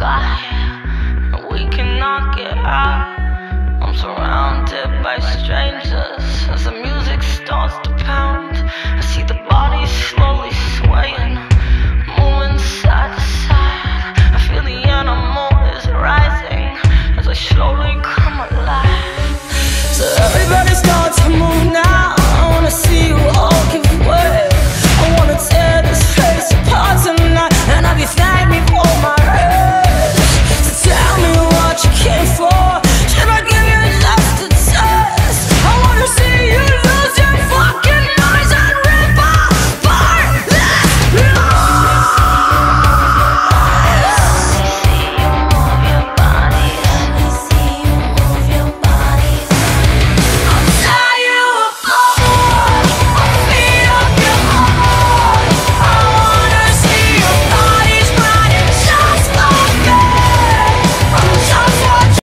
got here, and we cannot get out. I'm surrounded by strangers as the music starts to pound. I see the bodies slowly swaying.